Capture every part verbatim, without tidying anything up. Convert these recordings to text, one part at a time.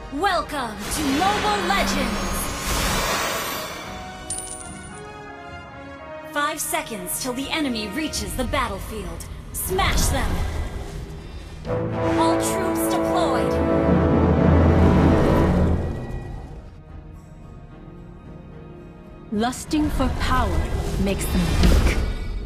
Welcome to Mobile Legends! Five seconds till the enemy reaches the battlefield. Smash them! All troops deployed! Lusting for power makes them weak.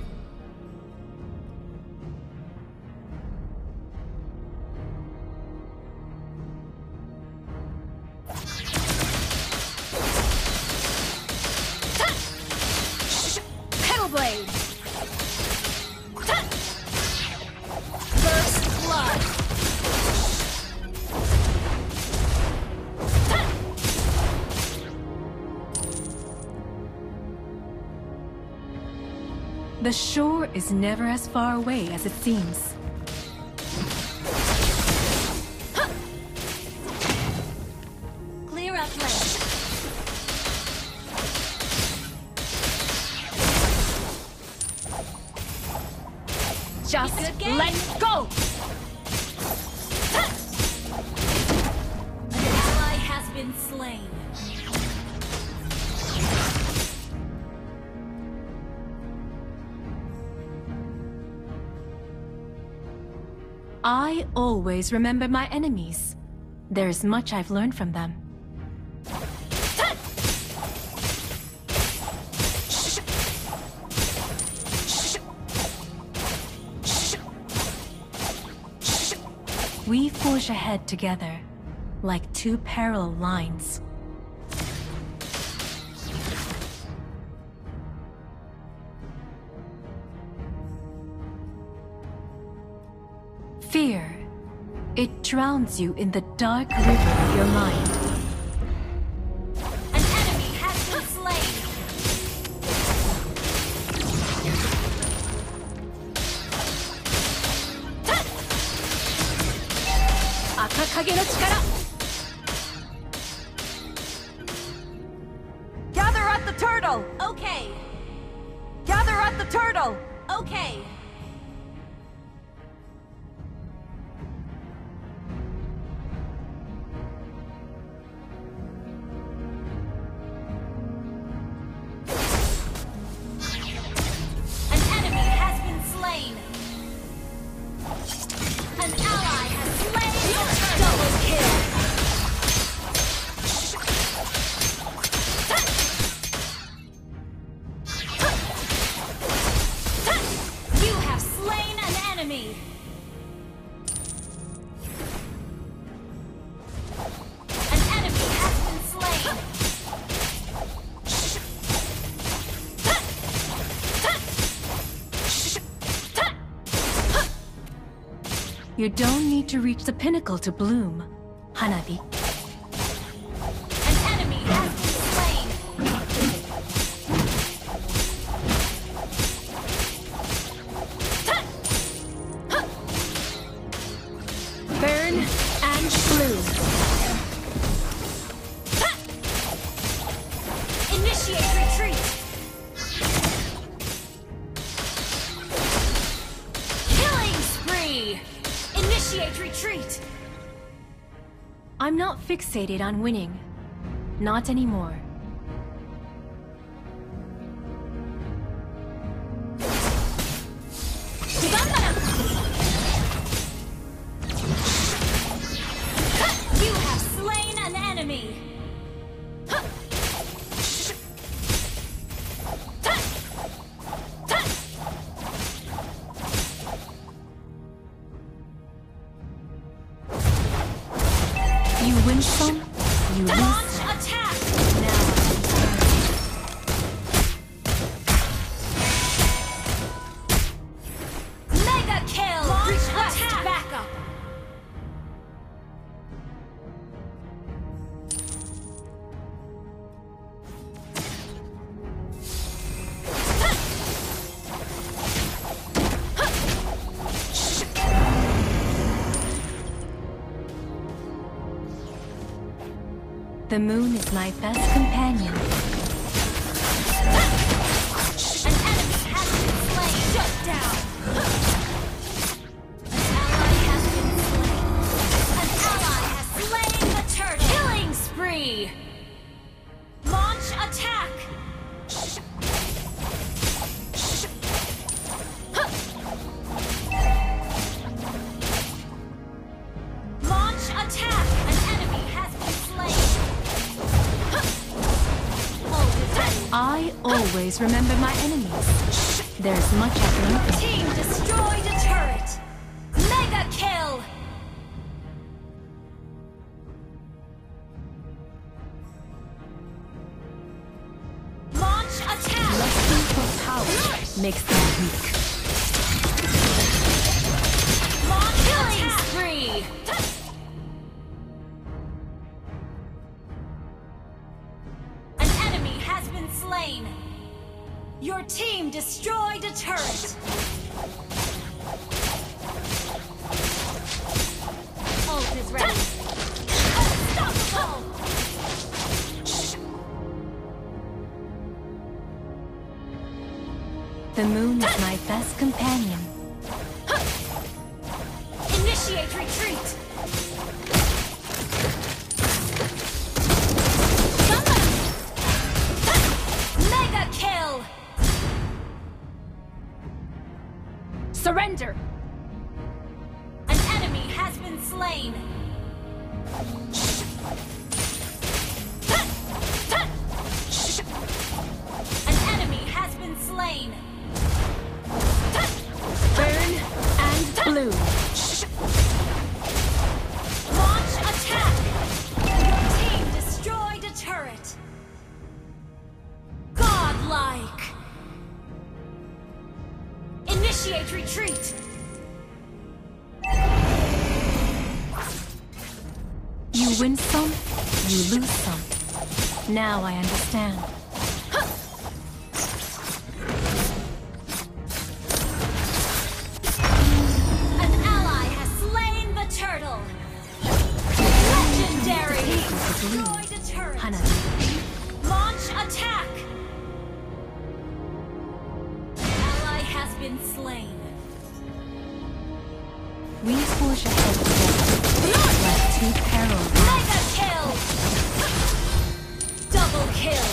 Petal Blade! First Blood! The shore is never as far away as it seems. Clear up lane. Just It's a game. let go! An ally has been slain. I always remember my enemies. There's much I've learned from them. We forge ahead together, like two parallel lines. Fear. It drowns you in the dark river of your mind. An enemy has been slain. Akakage no chikara! Gather at the turtle! Okay, Gather at the turtle! okay. An enemy has been slain. An ally has slain your double kill. You have slain an enemy. An enemy has been slain. You don't need to reach the pinnacle to bloom, Hanabi. An enemy has been slain. Burn and bloom. Initiate retreat. Killing spree. Initiate retreat. I'm not fixated on winning. Not anymore. You have slain an enemy. You win some, you lose Launch some. attack. Mega kill. Launch attack. Backup. The moon is my best companion. An enemy has been slain. Shut down. An ally has been slain. An ally has slain the turtle. always remember my enemies. There's much I can Your learn. team destroyed a turret. Mega kill. Launch attack. Lusting for power makes them weak. Launch killing spree. An enemy has been slain. Your team destroyed a turret. Ult is ready. Unstoppable. The moon is my best companion. Initiate retreat. Mega kill. Surrender! An enemy has been slain. An enemy has been slain. Burn and bloom. Launch attack. Your team destroyed a turret. Godlike. Initiate retreat. You win some, you lose some. Now I understand. An ally has slain the turtle. Legendary. Destroyed a turret. Hana. Launch attack. Ally has been slain. We forge ahead together, like two perils. Mega kill. Double kill.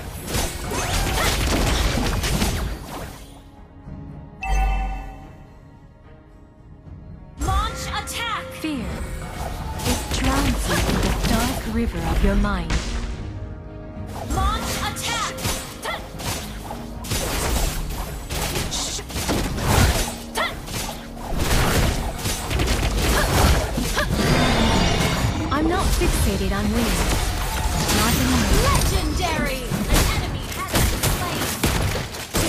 Launch attack. Fear. It drowns you in the dark river of your mind. Launch attack. I'm not fixated on winning. Not anymore. Legendary. An enemy has been slain.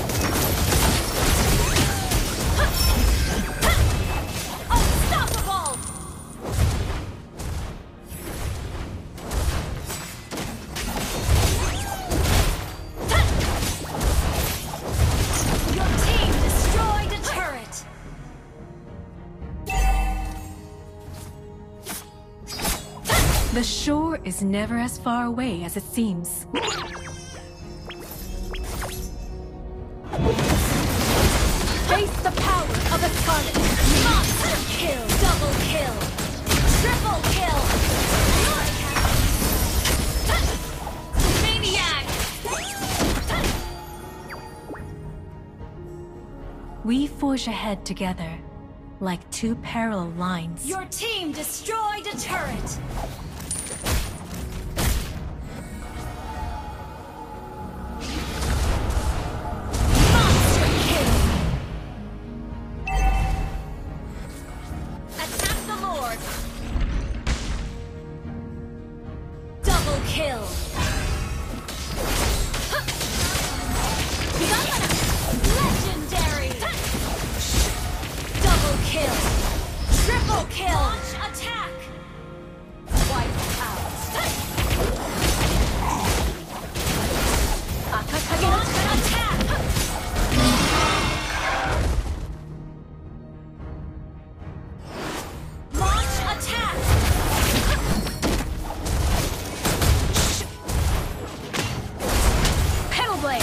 Unstoppable. Your team destroyed a turret. The shore is never as far away as it seems. Face the power of a scarlet. Monster kill. Double kill. Triple kill. Maniac. We forge ahead together, like two parallel lines. Your team destroyed a turret. Monster kill. Attack the Lord. Double kill. Legendary. Double kill. Triple kill. Launch attack. Wipe out. Launch attack. Launch attack. Petal blade!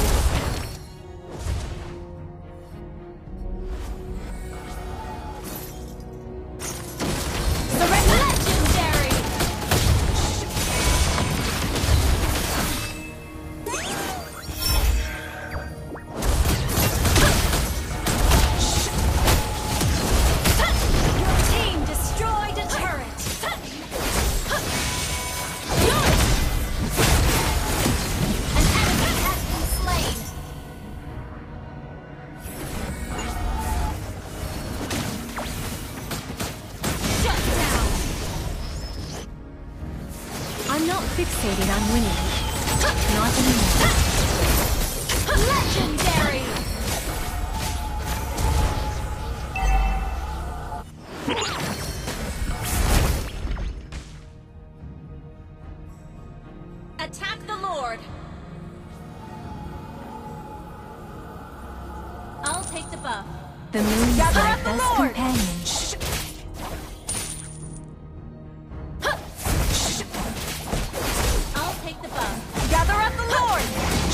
I'm not fixated on winning. Not anymore. Legendary! Attack the Lord! I'll take the buff. The moon is Gather my up the best Lord! companion. I'll take the buff. Gather at the Lord!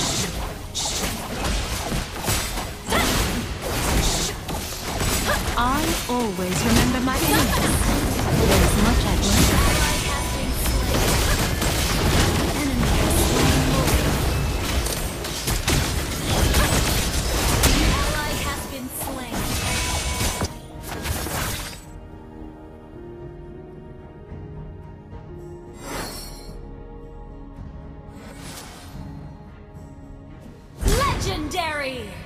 I always remember my enemies. There's much I've learned. Ally has been slain. Enemy has slain Lord. Ally has been slain. Legendary!